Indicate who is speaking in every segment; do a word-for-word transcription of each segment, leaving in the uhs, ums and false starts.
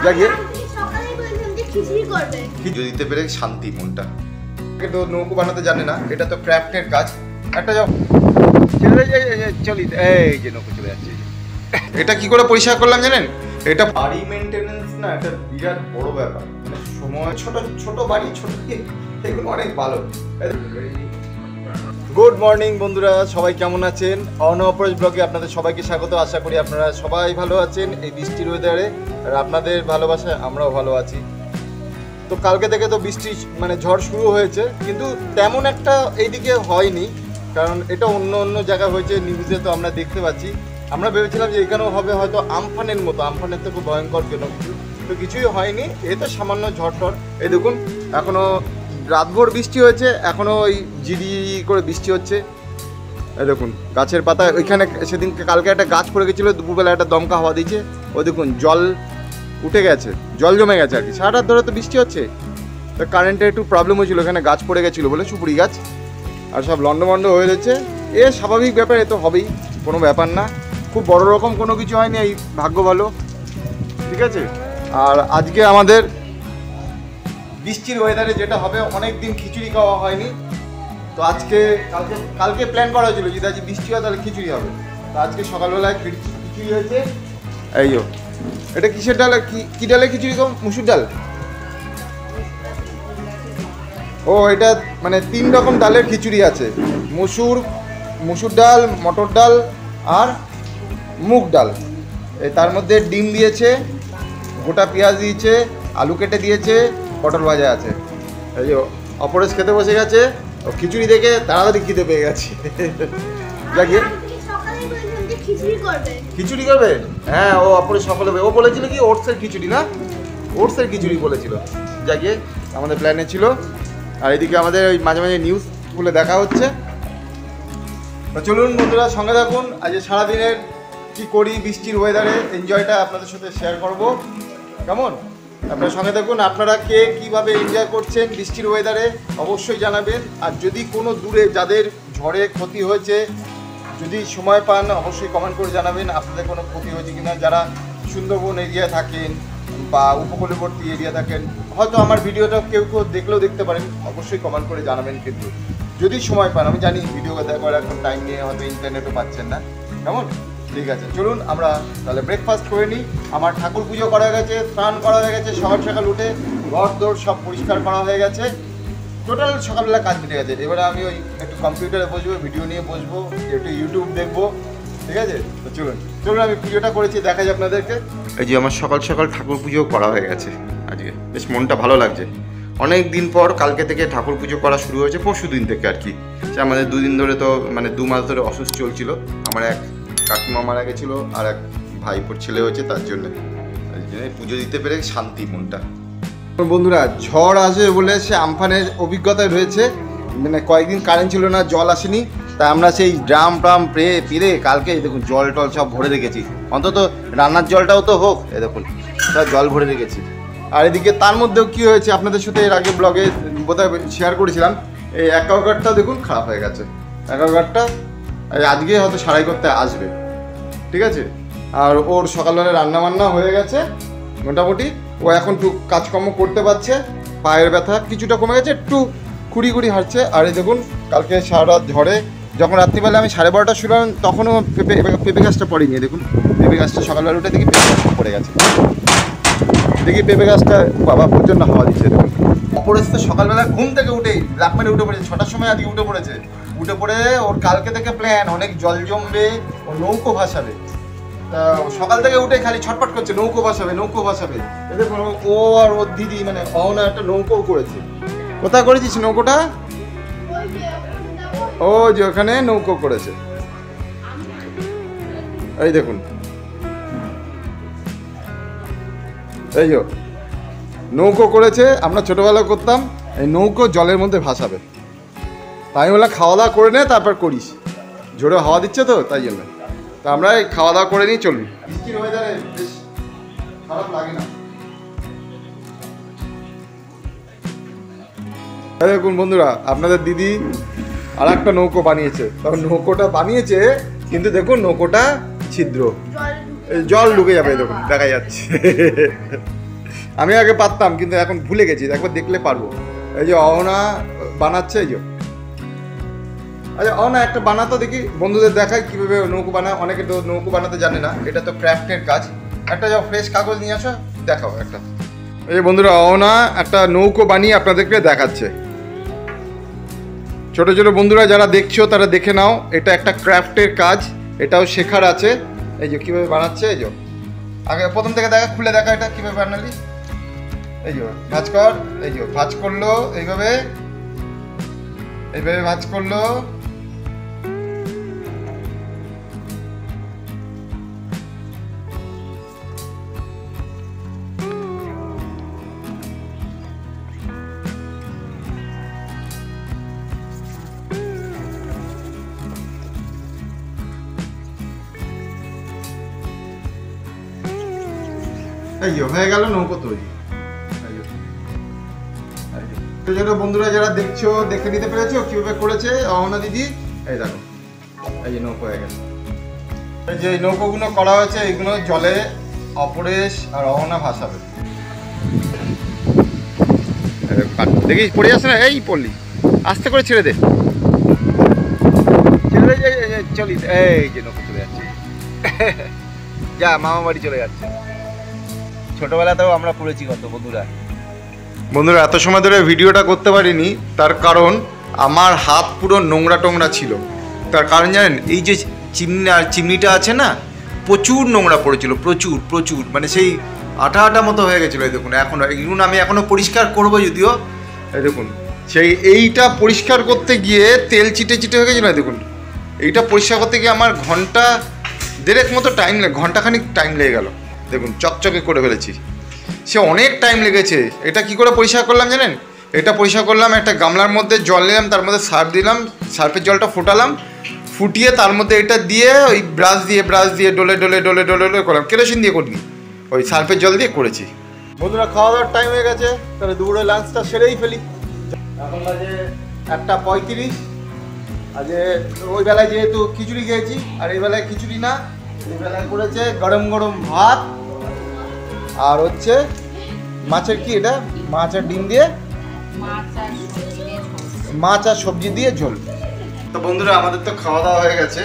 Speaker 1: জাগিয়ে
Speaker 2: সকালেই বলেছিলাম যে খিচুড়ি করবে।
Speaker 1: খিচুড়ি দিতে পেরে শান্তি মনটা। তো নৌকো বানাতে জানে না, এটা তো ক্রাফটের কাজ। একটা যাও চলে চলি, এই যে নৌকো চলে যাচ্ছে। এটা কি করে পরিষ্কার করলাম জানেন? এটা বাড়ি মেনটেনেন্স না, এটা বিরাট বড় ব্যাপার। মানে সময় ছোট ছোট বাড়ি ছোট এগুলো অনেক ভালো। গুড মর্নিং বন্ধুরা, সবাই কেমন আছেন? অনঅপরাজ ব্লগে আপনাদের সবাইকে স্বাগত। আশা করি আপনারা সবাই ভালো আছেন এই বৃষ্টির ওয়েদারে, আর আপনাদের ভালোবাসায় আমরাও ভালো আছি। তো কালকে থেকে তো বৃষ্টি মানে ঝড় শুরু হয়েছে, কিন্তু তেমন একটা এইদিকে হয়নি, কারণ এটা অন্য অন্য জায়গায় হয়েছে, নিউজে তো আমরা দেখতে পাচ্ছি। আমরা ভেবেছিলাম যে এখানেও হবে হয়তো আমফানের মতো, আমফানের থেকে ভয়ঙ্কর কেন কিছু, তো কিছুই হয়নি। এই তো সামান্য ঝড় টড়। এই দেখুন এখনও রাতভর বৃষ্টি হয়েছে, এখনও ওই জিরি করে বৃষ্টি হচ্ছে। এই দেখুন গাছের পাতা, ওইখানে সেদিনকে কালকে একটা গাছ পড়ে গেছিলো, দুপুরবেলা একটা দমকা হাওয়া দিয়েছে, ওই দেখুন জল উঠে গেছে, জল জমে গেছে আর কি। সারা রাত ধরে তো বৃষ্টি হচ্ছে, তো কারেন্টের একটু প্রবলেম হয়েছিল, এখানে গাছ পড়ে গেছিলো বলে, সুপুরি গাছ, আর সব লন্ডভন্ড হয়ে যাচ্ছে। এ স্বাভাবিক ব্যাপার, এ তো হবেই, কোনো ব্যাপার না, খুব বড় রকম কোনো কিছু হয়নি, এই ভাগ্য ভালো, ঠিক আছে। আর আজকে আমাদের বৃষ্টির ওয়েদারে যেটা হবে, অনেক দিন খিচুড়ি খাওয়া হয়নি, তো আজকে কালকে কালকে প্ল্যান করা হয়েছিল যদি আজকে বৃষ্টি হয় তাহলে খিচুড়ি হবে। তো আজকে সকালবেলায় খিচুড়ি হয়েছে। এই যো, এটা কিসের ডাল? কি কি ডালে খিচুড়ি খাও? মুসুর ডাল? ও, এটা মানে তিন রকম ডালের খিচুড়ি আছে, মুসুর মুসুর ডাল, মটর ডাল আর মুগ ডাল। এই তার মধ্যে ডিম দিয়েছে, গোটা পেঁয়াজ দিয়েছে, আলু কেটে দিয়েছে, পটল ভাজা আছে। এই যে অপরেশ খেতে বসে গেছে, ও খিচুড়ি দেখে তাড়াতাড়ি খিদে পেয়ে গেছে। জাগিয়ে
Speaker 2: সকালেই বলেছিলাম যে খিচুড়ি করবে।
Speaker 1: খিচুড়ি করবে? হ্যাঁ, ও অপরেশ সকালে ও বলেছিল কি ওটসের খিচুড়ি, না ওটসের খিচুড়ি বলেছিল। জাগিয়ে আমাদের প্ল্যানে ছিল। আর এদিকে আমাদের ওই মাঝে মাঝে নিউজ খুলে দেখা হচ্ছে। তো চলুন বন্ধুরা, সঙ্গে থাকুন। আজ সারাদিনের কি করি বৃষ্টির ওয়েদারে, এনজয়টা আপনাদের সাথে শেয়ার করব, কেমন? আপনার সঙ্গে দেখুন, আপনারা কে কীভাবে এনজয় করছেন বৃষ্টির ওয়েদারে অবশ্যই জানাবেন। আর যদি কোনো দূরে যাদের ঝড়ে ক্ষতি হয়েছে, যদি সময় পান অবশ্যই কমেন্ট করে জানাবেন আপনাদের কোনো ক্ষতি হয়েছে কিনা। যারা সুন্দরবন এরিয়ায় থাকেন বা উপকূলবর্তী এরিয়া থাকেন, হয়তো আমার ভিডিওটা কেউ কেউ দেখলেও দেখতে পারেন, অবশ্যই কমেন্ট করে জানাবেন। কিন্তু যদি সময় পান, আমি জানি ভিডিও দেখার এখন টাইম নিয়ে হয়তো ইন্টারনেটও পাচ্ছেন না, কেমন? ঠিক আছে, চলুন আমরা তাহলে ব্রেকফাস্ট করে নিই। আমার ঠাকুর পুজো করা হয়ে গেছে, স্নান করা হয়ে গেছে, সকাল সকাল উঠে ঘর দৌড় সব পরিষ্কার করা হয়ে গেছে, টোটাল সকালবেলা কাজ মিটে গেছে। এবারে আমি ওই একটু কম্পিউটারে বসবো, ভিডিও নিয়ে বসবো, একটু ইউটিউব দেখবো, ঠিক আছে। তো চলুন চলুন আমি পুজোটা করেছি, দেখা যায় আপনাদেরকে। এই যে আমার সকাল সকাল ঠাকুর পুজো করা হয়ে গেছে আজকে, বেশ মনটা ভালো লাগছে। অনেক দিন পর কালকে থেকে ঠাকুর পুজো করা শুরু হয়েছে, পরশু দিন থেকে আর কি। সে আমাদের দুদিন ধরে তো মানে দু মাস ধরে অসুস্থ চলছিল, আমার এক কাকিমা মারা গেছিলো, আর এক ভাইপোর ছেলে হয়েছে, তার জন্য পুজো দিতে পেরে শান্তি মনটা। বন্ধুরা, ঝড় আসে বলে সে আমফানের অভিজ্ঞতায় রয়েছে, মানে কয়েকদিন কারেন্ট ছিল না, জল আসেনি, তাই আমরা সেই ড্রাম ট্রাম পেরে পেরে কালকে দেখুন জল টল সব ভরে রেখেছি, অন্তত রান্নার জলটাও তো হোক। এ দেখুন সব জল ভরে রেখেছি। আর এদিকে তার মধ্যেও কী হয়েছে আপনাদের সাথে এর আগে ব্লগে বোধহয় শেয়ার করেছিলাম, এই অ্যাকোয়াগার্ডটা দেখুন খারাপ হয়ে গেছে। অ্যাকোয়াগার্ডটা আজকে হয়তো সারাই করতে আসবে, ঠিক আছে। আর ওর সকালবেলা রান্না বান্না হয়ে গেছে মোটামুটি, ও এখন একটু কাজকর্ম করতে পারছে, পায়ের ব্যথা কিছুটা কমে গেছে, একটু কুড়ি কুড়ি হাঁটছে। আর এই দেখুন কালকে সারা রাত ঝড়ে, যখন রাত্রিবেলা আমি সাড়ে বারোটা শুলাম, তখনও পেঁপে পেঁপে গাছটা পড়েনি। দেখুন পেঁপে গাছটা সকালবেলা উঠে দেখি পেঁপে গাছটা পড়ে গেছে, দেখি পেঁপে গাছটা বাবা প্রচণ্ড হাওয়া দিচ্ছে। দেখুন অপরেশ তো সকালবেলা ঘুম থেকে উঠেই লাফ মেরে উঠে পড়েছে, ছটার সময় আজকে উঠে পড়েছে। উঠে পড়ে ওর কালকে থেকে প্ল্যান, অনেক জল জমবে, ও নৌকো ভাসাবে। তা সকাল থেকে উঠে খালি ছটপট করছে, নৌকো ভাসাবে নৌকো ভাসাবে। দেখুন ও আর ওর দিদি মানে অহনা একটা নৌকো করেছে। কোথায় করেছিস নৌকোটা? ও যে ওখানে নৌকো করেছে, এই দেখুন, এই যে নৌকো করেছে। আমরা ছোটবেলা করতাম, এই নৌকো জলের মধ্যে ভাসাবে। তাই বললাম খাওয়া দাওয়া করে নে, তারপর করিস, জোরে হাওয়া দিচ্ছে তো তাই জন্য। তা আমরা এই খাওয়া দাওয়া করে নিই, চলবি। বৃষ্টির ওয়েদারে বেশ খারাপ লাগে না। দেখুন বন্ধুরা, আপনাদের দিদি আর একটা নৌকো বানিয়েছে। তখন নৌকোটা বানিয়েছে, কিন্তু দেখুন নৌকোটা ছিদ্র, জল ঢুকে যাবে, দেখুন দেখা যাচ্ছে। আমি আগে পারতাম কিন্তু এখন ভুলে গেছি, একবার দেখলে পারবো। এই যে অহনা বানাচ্ছে, এই যে আচ্ছা অহনা একটা বানাতো দেখি, বন্ধুদের দেখাই কীভাবে নৌকো বানায়। অনেকে তো নৌকো বানাতে জানে না, এটা তো ক্রাফটের কাজ। একটা যাও ফ্রেশ কাগজ নিয়ে আসো, দেখাও একটা। এই যে বন্ধুরা অহনা একটা নৌকো বানিয়ে আপনাদেরকে দেখাচ্ছে। ছোটো ছোটো বন্ধুরা যারা দেখছো তারা দেখে নাও, এটা একটা ক্রাফটের কাজ, এটাও শেখার আছে। এই যে কীভাবে বানাচ্ছে, এই যে আগে প্রথম থেকে দেখা, খুলে দেখা এটা কীভাবে বানালি। এই যে ভাঁজ কর, এই যে ভাঁজ করলো এইভাবে, এইভাবে ভাঁজ করলো। এই যে হয়ে গেল নৌকো তৈরি। ছোট বন্ধুরা যারা দেখছো দেখে নিতে পেরেছো কিভাবে করেছে অহনা দিদি। এই দেখো এই যে নৌকো হয়ে গেছে। এই যে নৌকোগুলো করা হয়েছে, এইগুলো জলে অপরেশ আর অহনা ভাসাবে। দেখি পড়ে যাচ্ছে না, এই পড়লি, আস্তে করে ছেড়ে দে, ছেড়ে দে, চলি। এই যে নৌকো চলে যাচ্ছে, যা মামা বাড়ি চলে যাচ্ছে। ছোটবেলাতেও আমরা পড়েছি কত বন্ধুরা। বন্ধুরা এত সময় ধরে ভিডিওটা করতে পারিনি, তার কারণ আমার হাত পুরো নোংরা টোংরা ছিল। তার কারণ জানেন, এই যে চিমনি আর চিমনিটা আছে না, প্রচুর নোংরা পড়েছিল, প্রচুর প্রচুর, মানে সেই আঠা আঠা মতো হয়ে গেছিলো। এই দেখুন এখনও, এগুলো আমি এখনও পরিষ্কার করবো যদিও। এই দেখুন সেই এইটা পরিষ্কার করতে গিয়ে তেল চিটে চিটে হয়ে গেছিলো। দেখুন এইটা পরিষ্কার করতে গিয়ে আমার ঘন্টা দেড়েক মতো টাইম লাগে, ঘন্টাখানিক টাইম লেগে গেল। দেখুন চকচকে করে ফেলেছি, সে অনেক টাইম লেগেছে। এটা কি করে পরিষ্কার করলাম জানেন? এটা পরিষ্কার করলাম, একটা গামলার মধ্যে জল নিলাম, তার মধ্যে সার্ফ দিলাম, সার্ফের জলটা ফোটালাম, ফুটিয়ে তার মধ্যে এটা দিয়ে ওই ব্রাশ দিয়ে ব্রাশ দিয়ে ডলে ডলে ডলে ডলে ডলে করলাম। কেরোসিন দিয়ে করিনি, ওই সার্ফের জল দিয়ে করেছি। বন্ধুরা খাওয়া দাওয়ার টাইম হয়ে গেছে, তাহলে দুপুরে লাঞ্চটা সেরেই ফেলি। এখন বাজে একটা পঁয়ত্রিশ। আজ ওই বেলায় যেহেতু খিচুড়ি খেয়েছি, আর এই বেলায় খিচুড়ি না, এই বেলায় করেছে গরম গরম ভাত, আর হচ্ছে মাছের কি এটা, মাছ আর ডিম দিয়ে, মাছ আর সবজি দিয়ে ঝোল। তো বন্ধুরা আমাদের তো খাওয়া দাওয়া হয়ে গেছে।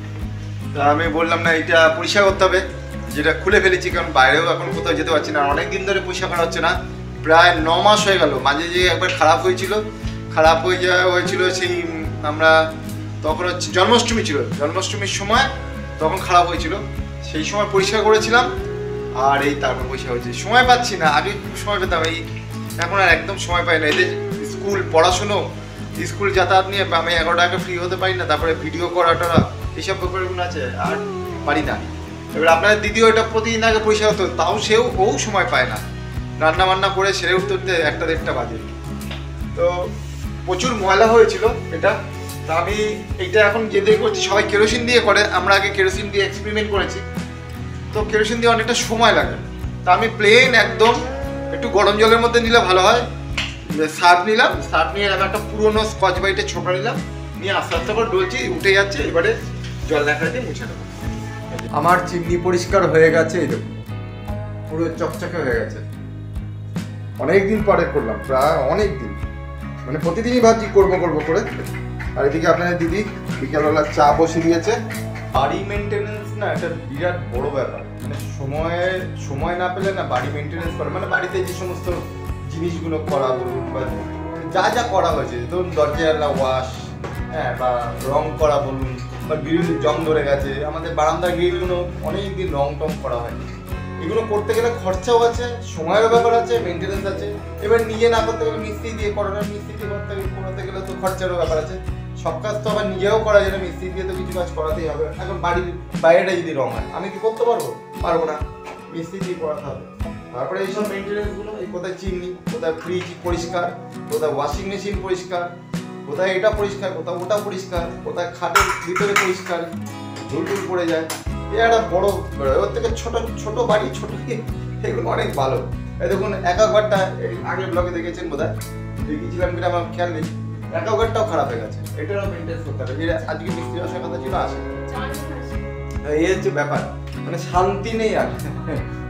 Speaker 1: তা আমি বললাম না এইটা পরিষ্কার করতে হবে, যেটা খুলে ফেলেছি, কারণ বাইরেও এখন কোথাও যেতে পারছি না, অনেক দিন ধরে পরিষ্কার করা হচ্ছে না, প্রায় ন মাস হয়ে গেল। মাঝে যে একবার খারাপ হয়েছিল, খারাপ হয়ে যাওয়া হয়েছিল সেই আমরা তখন হচ্ছে জন্মাষ্টমী ছিল, জন্মাষ্টমীর সময় তখন খারাপ হয়েছিল, সেই সময় পরিষ্কার করেছিলাম। আর এই তারপর পয়সা হয়েছে, সময় পাচ্ছি না, আগে খুব সময় পেতাম, এই এখন আর একদম সময় পাই না। এদের স্কুল পড়াশুনো, স্কুল যাতায়াত নিয়ে আমি এগারোটা আগে ফ্রি হতে পারি না, তারপরে ভিডিও করাটা এইসব ব্যাপারগুলো আছে, আর পারি না। এবার আপনার দিদিও এটা প্রতিদিন আগে পয়সা হতো, তাও সেও ও সময় পায় না, রান্না বান্না করে সেরে উঠতে উঠতে একটা দেড়টা বাজে। তো প্রচুর ময়লা হয়েছিল এটা। তা আমি এইটা এখন যেতে করছি, সবাই কেরোসিন দিয়ে করে, আমরা আগে কেরোসিন দিয়ে এক্সপেরিমেন্ট করেছি, তো কেরোসিন দিয়ে অনেকটা সময় লাগে। তা আমি প্লেন একদম একটু গরম জলের মধ্যে নিলে ভালো হয়, সার্ফ নিলাম, সার্ফ নিয়ে একটা পুরোনো স্কচ বাইটের ছোপা নিলাম, নিয়ে আস্তে আস্তে করে ডলছি, উঠে যাচ্ছে। এবারে জল দেখা দিয়ে মুছে নেবো। আমার চিমনি পরিষ্কার হয়ে গেছে, এই দেখুন পুরো চকচকে হয়ে গেছে। অনেক দিন পরে করলাম, প্রায় অনেক দিন, মানে প্রতিদিনই ভাবছি করবো করবো করে। আর এদিকে আপনাদের দিদি বিকালবেলা চা বসিয়ে দিয়েছে। বাড়ি মেনটেনেন্স না একটা বিরাট বড় ব্যাপার, মানে সময়ে সময় না পেলে না বাড়ি মেনটেনেন্স করে, মানে বাড়িতে যে সমস্ত জিনিসগুলো করা বলুন বা যা যা করা হয়েছে, ধরুন দরজা ওয়াশ, হ্যাঁ, বা রং করা বলুন, বা গ্রিল জং ধরে গেছে, আমাদের বারান্দার গ্রিলগুলো অনেক দিন রং টং করা হয়নি, এগুলো করতে গেলে খরচাও আছে, সময়ের ব্যাপার আছে, মেনটেনেন্স আছে। এবার নিজে না করতে গেলে মিস্ত্রি দিয়ে করানো, মিস্ত্রি দিয়ে করতে করাতে গেলে তো খরচারও ব্যাপার আছে। সব কাজ তো আবার নিজেও করা যায় না, মিস্ত্রি দিয়ে তো কিছু কাজ করাতেই হবে। এখন বাড়ির বাইরেটা যদি রং হয়, আমি কি করতে পারবো? পারবো না, মিস্ত্রি দিয়ে করাতে হবে। তারপরে এইসব মেনটেনেন্সগুলো, এই কোথায় চিমনি, কোথায় ফ্রিজ পরিষ্কার, কোথায় ওয়াশিং মেশিন পরিষ্কার, কোথায় এটা পরিষ্কার, কোথায় ওটা পরিষ্কার, কোথায় খাটের ভিতরে পরিষ্কার, ঝুল টুল পড়ে যায়। এ একটা বড়, ওর থেকে ছোট ছোট বাড়ি, ছোট এগুলো অনেক ভালো। এই দেখুন অ্যাকোয়াগার্ডটা আগের ব্লগে দেখেছেন বোধ হয়, দেখিয়েছিলাম কিনা আমার খেয়াল নেই, অ্যাকোয়াগার্ডটাও খারাপ হয়ে গেছে, এটারও মেনটেন্স করতে হবে। যেটা আজকে মিস্ত্রি আসার কথা ছিল আসে, এই হচ্ছে ব্যাপার, মানে শান্তি নেই আর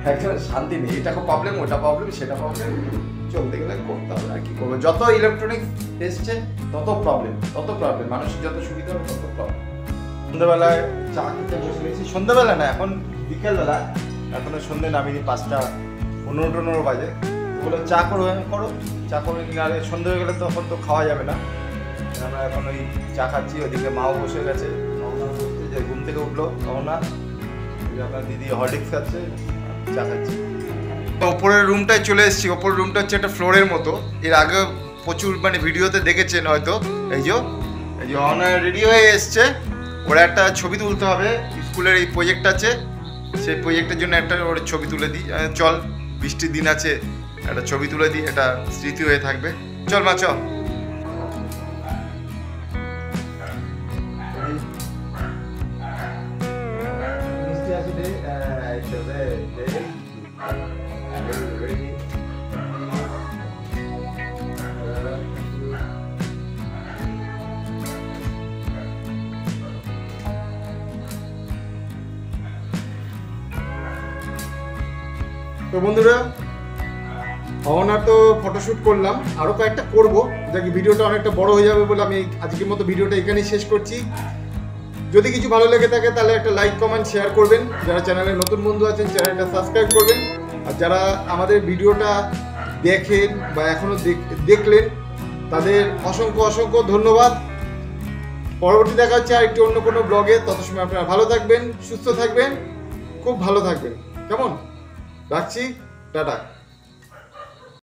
Speaker 1: একদম শান্তি নেই, এটা প্রবলেম, ওটা প্রবলেম, সেটা প্রবলেম, চলতে গেলে করতে হবে। আর কি করবো, যত ইলেকট্রনিক্স এসছে তত প্রবলেম, তত প্রবলেম, মানুষের যত সুবিধা হবে তত প্রবলেম। সন্ধ্যাবেলায় চা খেতে বসে গেছি, সন্ধ্যাবেলা না এখন বিকেলবেলা, এখনো সন্ধ্যে নামিনি, পাঁচটা পনেরো টনেরো বাজে। বলে চা করো, আমি করো চা করে নিলে, আরে সন্ধ্যে হয়ে গেলে তখন তো খাওয়া যাবে না। আমরা এখন ওই চা খাচ্ছি, ওদিকে মাও বসে গেছে, রওনা করতে যে ঘুম থেকে উঠলো রওনা, আপনার দিদি হরলিক্স খাচ্ছে, চা খাচ্ছি। ওপরের রুমটায় চলে এসেছি, ওপরের রুমটা হচ্ছে একটা ফ্লোরের মতো, এর আগে প্রচুর মানে ভিডিওতে দেখেছেন হয়তো। এই যে এই যে অনার রেডি হয়ে এসছে, ওরা একটা ছবি তুলতে হবে, স্কুলের এই প্রজেক্ট আছে, সেই প্রজেক্টের জন্য একটা ওর ছবি তুলে দিই। চল, বৃষ্টির দিন আছে, একটা ছবি তুলে দিই, এটা স্মৃতি হয়ে থাকবে। চল মা, চল। তো বন্ধুরা, অহনার তো ফটোশ্যুট করলাম, আরও কয়েকটা করব, যাকে ভিডিওটা অনেকটা বড় হয়ে যাবে বলে আমি আজকের মতো ভিডিওটা এখানেই শেষ করছি। যদি কিছু ভালো লেগে থাকে তাহলে একটা লাইক, কমেন্ট, শেয়ার করবেন। যারা চ্যানেলে নতুন বন্ধু আছেন চ্যানেলটা সাবস্ক্রাইব করবেন। আর যারা আমাদের ভিডিওটা দেখেন বা এখনও দেখলেন তাদের অসংখ্য অসংখ্য ধন্যবাদ। পরবর্তী দেখা হচ্ছে আর একটি অন্য কোনো ব্লগে। তত সময় আপনারা ভালো থাকবেন, সুস্থ থাকবেন, খুব ভালো থাকবেন। কেমন? রাখছি, টাটা।